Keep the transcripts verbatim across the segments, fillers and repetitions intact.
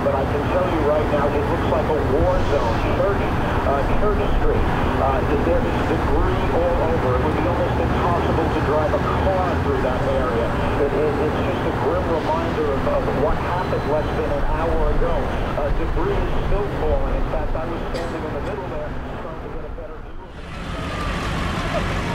but I can tell you right now, it looks like a war zone. Church, uh, Church Street, uh, there is debris all over. It would be almost impossible to drive a car through that area. It, it, it's just a grim reminder of, of what happened less than an hour ago. Uh, debris is still falling. In fact, I was standing in the middle there trying to get a better view of it.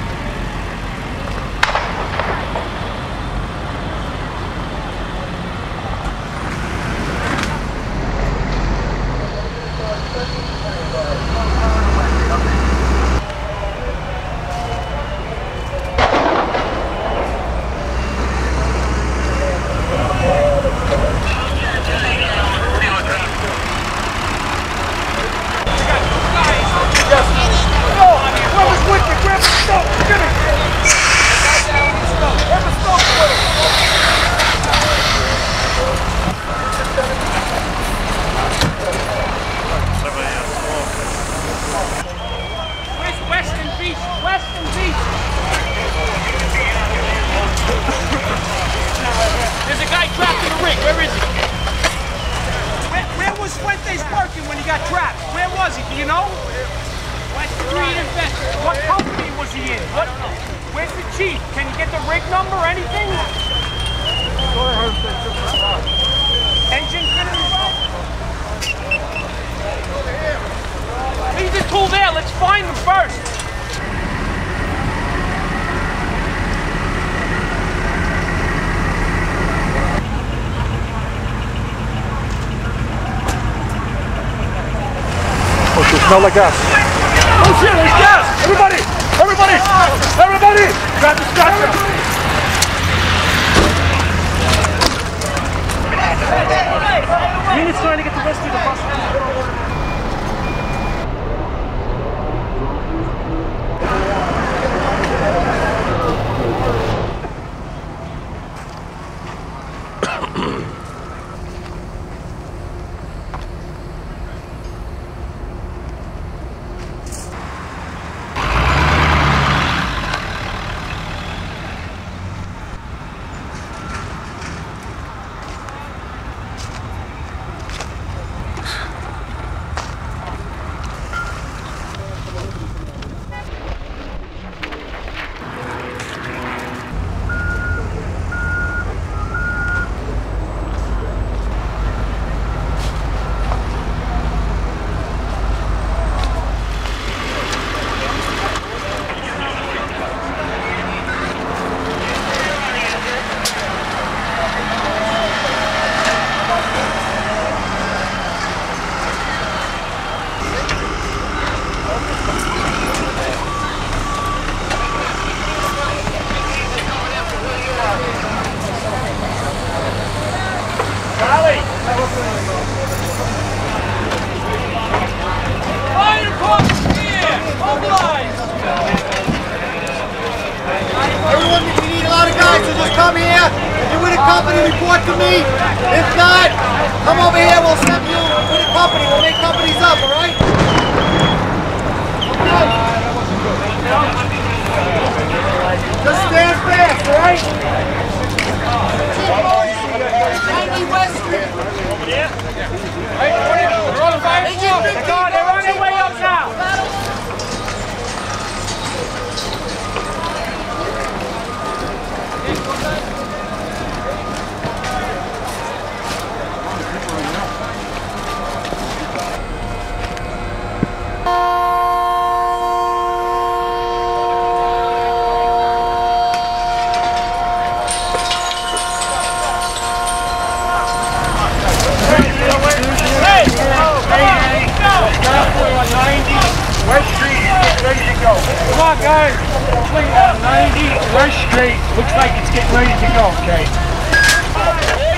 Smell like gas. Oh shit, there's gas! Everybody! Everybody! Everybody! Grab the stretcher! Unit's trying to get the rescue the bus. Report to me. If not, come over here. We'll send you with a company. We'll make companies up, all right? Okay. Just stand fast, all right? ninety West Street. Over there? They're on the fire. They're on their way up now. Come on, guys. ninety West Street. Looks like it's getting ready to go, okay?